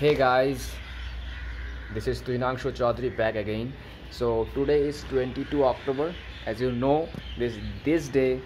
Hey guys, this is Chaudhary back again. So today is 22 October. As you know, this day,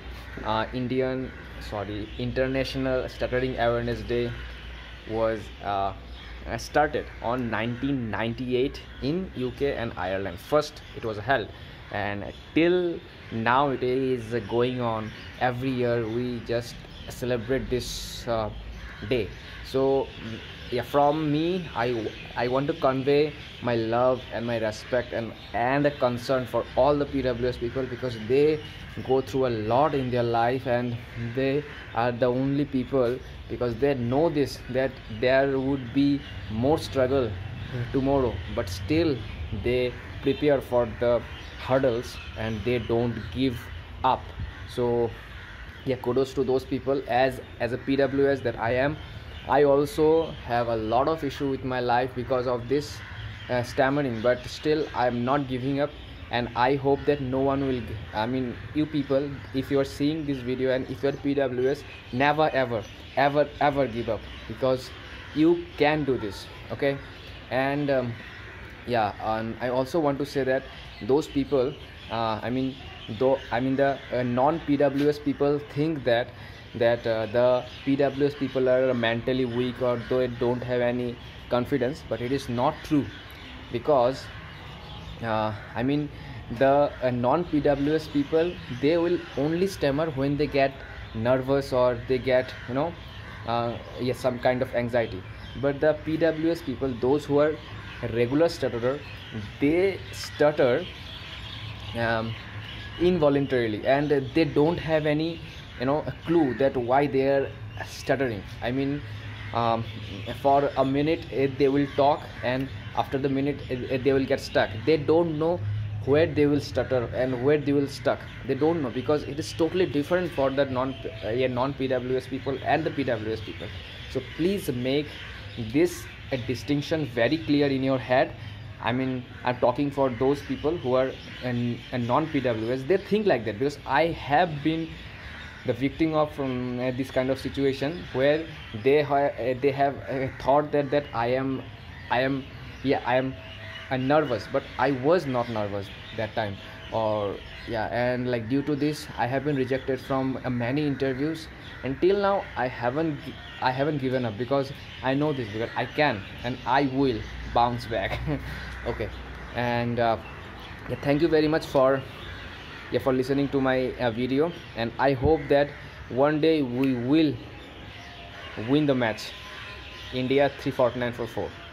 International Stuttering Awareness Day was started on 1998 in UK and Ireland. First, it was held, and till now it is going on. Every year we just celebrate this day. So yeah, from me, I want to convey my love and my respect and the concern for all the PWS people, because they go through a lot in their life, and they are the only people, because they know this, that there would be more struggle tomorrow, but still they prepare for the hurdles and they don't give up. So yeah, kudos to those people. As a PWS that I am, I also have a lot of issue with my life because of this stammering, but still I'm not giving up. And I hope that no one will you people, if you are seeing this video and if you're PWS, never ever give up, because you can do this. Okay. And I also want to say that those people, the non-PWS people think that the PWS people are mentally weak, or they don't have any confidence, but it is not true. Because the non-PWS people, they will only stammer when they get nervous, or they get some kind of anxiety. But the PWS people, those who are regular stutterer, they stutter involuntarily, and they don't have any a clue that why they are stuttering. For a minute they will talk, and after the minute they will get stuck. They don't know where they will stutter and where they will stuck. They don't know, because it is totally different for the non-PWS people and the PWS people. So please make this a distinction very clear in your head. I'm talking for those people who are a non-PWS. They think like that, because I have been the victim of this kind of situation, where they have thought that I am nervous, but I was not nervous that time. And like, due to this, I have been rejected from many interviews. Until now I haven't given up, because I know this, because I can and I will bounce back. Okay. And thank you very much for listening to my video, and I hope that one day we will win the match. India 349 for 4.